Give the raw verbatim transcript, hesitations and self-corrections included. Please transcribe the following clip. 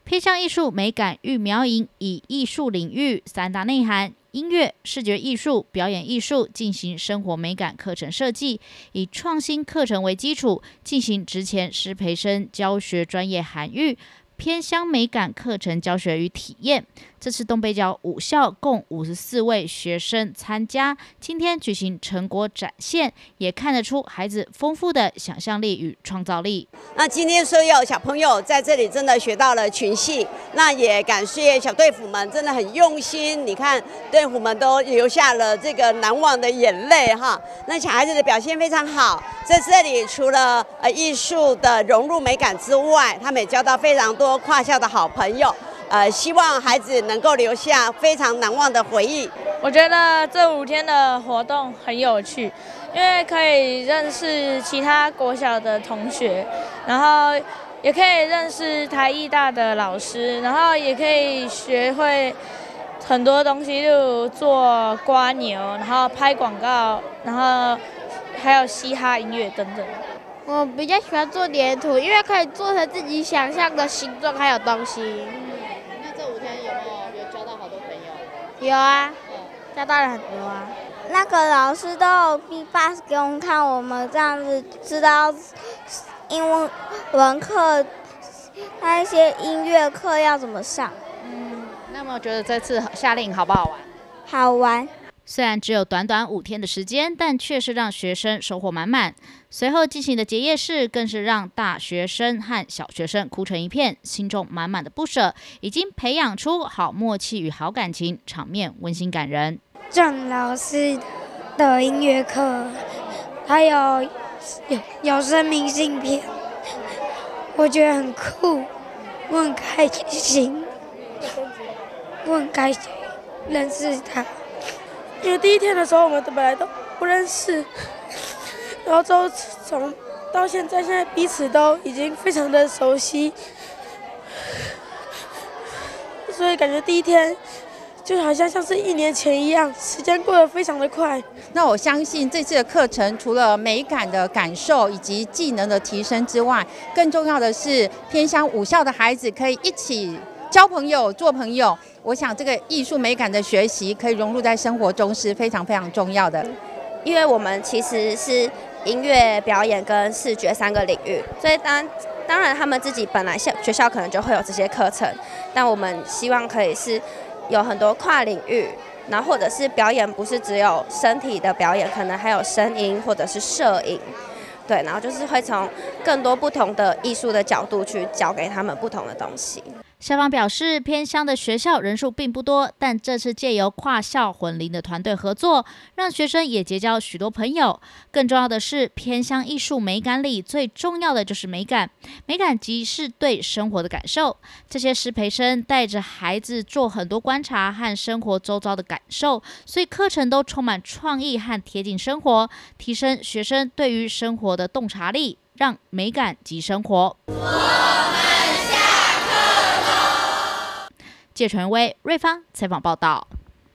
偏向艺术美感育苗营以艺术领域三大内涵。音乐、视觉艺术、表演艺术进行生活美感课程设计，以创新课程为基础，进行职前师培生教学专业涵育、偏乡美感课程教学与体验。这次东北角五校共五十四位学生参加，今天举行成果展现，也看得出孩子丰富的想象力与创造力。 那今天所有小朋友在这里真的学到了群戏，那也感谢小队服们真的很用心。你看队服们都流下了这个难忘的眼泪哈。那小孩子的表现非常好，在这里除了呃艺术的融入美感之外，他们也交到非常多跨校的好朋友。呃，希望孩子能够留下非常难忘的回忆。 我觉得这五天的活动很有趣，因为可以认识其他国小的同学，然后也可以认识台艺大的老师，然后也可以学会很多东西，例如做蝸牛，然后拍广告，然后还有嘻哈音乐等等。 我比较喜欢做黏土，因为可以做成自己想象的形状还有东西。 那这五天有没有有交到好多朋友？ 有啊，交到了很多啊。 那个老师都有 B 八 给我们看，我们这样子知道英文文课、那一些音乐课要怎么上。 嗯，那么觉得这次夏令营好不好玩？ 好玩。 虽然只有短短五天的时间，但却是让学生收获满满。随后进行的结业式，更是让大学生和小学生哭成一片，心中满满的不舍，已经培养出好默契与好感情，场面温馨感人。 郑老师的音乐课，还有有有声明信片，我觉得很酷，我很开心，我很开心认识他。 因为第一天的时候，我们本来都不认识，然后之后从到现在，现在彼此都已经非常的熟悉，所以感觉第一天就好像像是一年前一样，时间过得非常的快。 那我相信这次的课程除了美感的感受以及技能的提升之外，更重要的是偏乡五校的孩子可以一起交朋友、做朋友。我想这个艺术美感的学习可以融入在生活中是非常非常重要的。 因为我们其实是音乐表演跟视觉三个领域，所以当当然他们自己本来校学校可能就会有这些课程，但我们希望可以是有很多跨领域，然后或者是表演不是只有身体的表演，可能还有声音或者是摄影。对，然后就是会从更多不同的艺术的角度去教给他们不同的东西。 校方表示，偏乡的学校人数并不多，但这次借由跨校混龄的团队合作，让学生也结交许多朋友。更重要的是，偏乡艺术美感里最重要的就是美感，美感即是对生活的感受。这些师培生带着孩子做很多观察和生活周遭的感受，所以课程都充满创意和贴近生活，提升学生对于生活的洞察力，让美感即生活。谢传威、瑞芳采访报道。